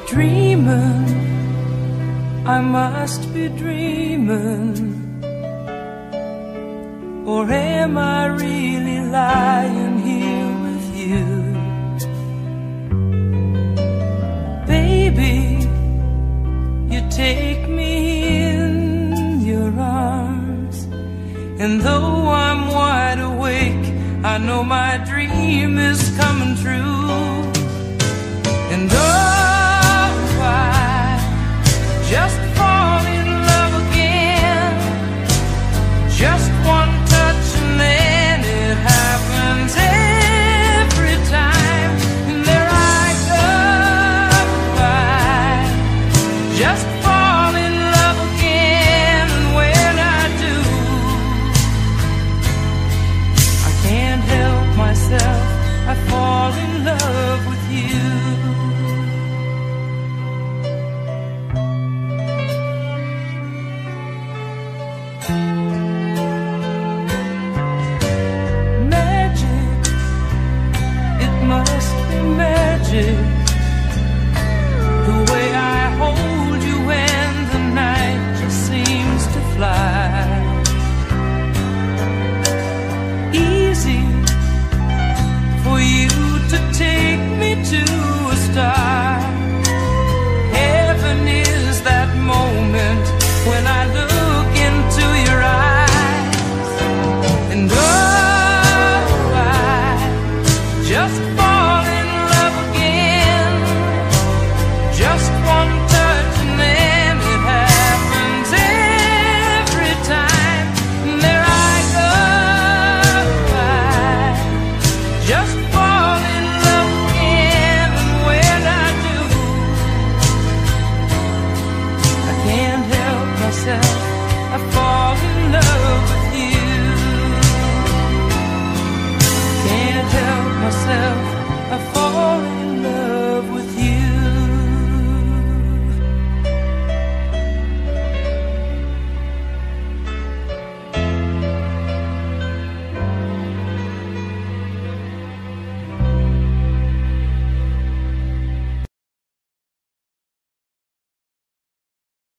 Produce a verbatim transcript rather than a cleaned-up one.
dreaming, I must be dreaming, or am I really lying here with you? Baby, you take me in your arms, and though I'm wide awake, I know my dream is coming true.